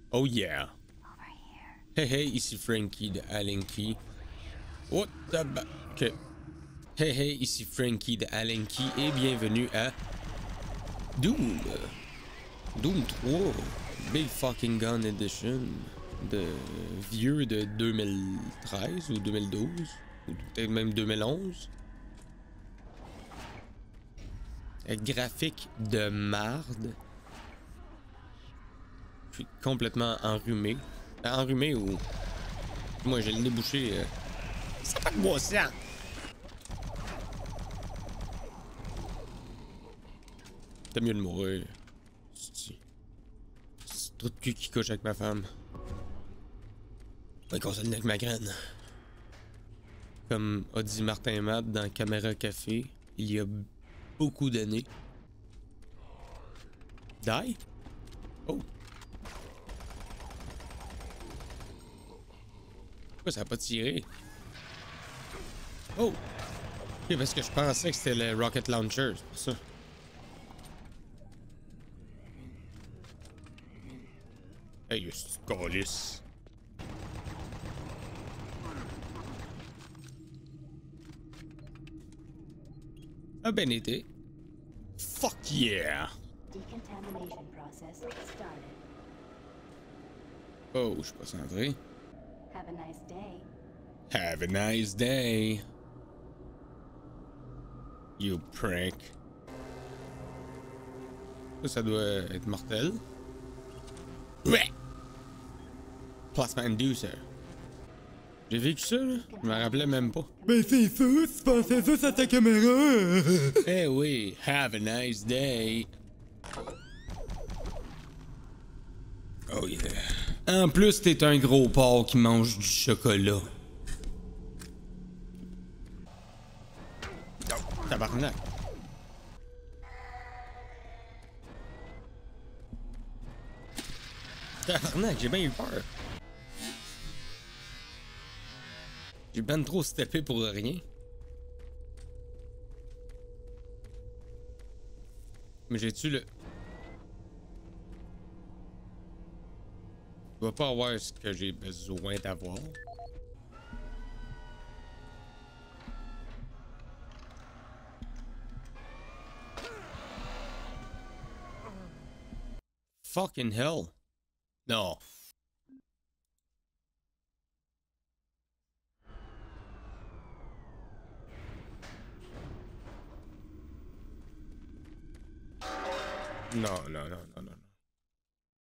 Oh yeah. Hey hey, ici Frankie de Allen Key. What the ok. Hey hey, ici Frankie de Allen Key et bienvenue à Doom. Doom 3. Big Fucking Gun Edition. De vieux de 2013 ou 2012. Ou peut-être même 2011. Graphique de marde. Je suis complètement enrhumé. Enrhumé ou... Moi j'ai le nez bouché. C'est pas de bon sang. T'as mieux de mourir. C'est trop de cul qui couche avec ma femme. Ouais, qu'on se le avec ma graine. Comme a dit Martin Matt dans Caméra Café, il y a beaucoup d'années. Die? Oh! Pourquoi ça a pas tiré? Oh! Ok, parce que je pensais que c'était le Rocket Launcher, c'est pour ça. Hey, c'est calice. A ben été. Fuck yeah! Oh, je suis pas centré. Have a nice day. Have a nice day. You prank. Ça doit être mortel. Ouais! Plasma Inducer. J'ai vécu ça, là? Je me rappelais même pas. Ben c'est ça, tu pensais ça sur ta caméra! Eh oui, have a nice day. Oh yeah. En plus, t'es un gros porc qui mange du chocolat. Oh, tabarnak. Tabarnak, j'ai bien eu peur. J'ai ben trop steppé pour rien. Mais j'ai-tu le... Je dois pas avoir ce que j'ai besoin d'avoir. Fucking hell. Non. Non, non, non, non.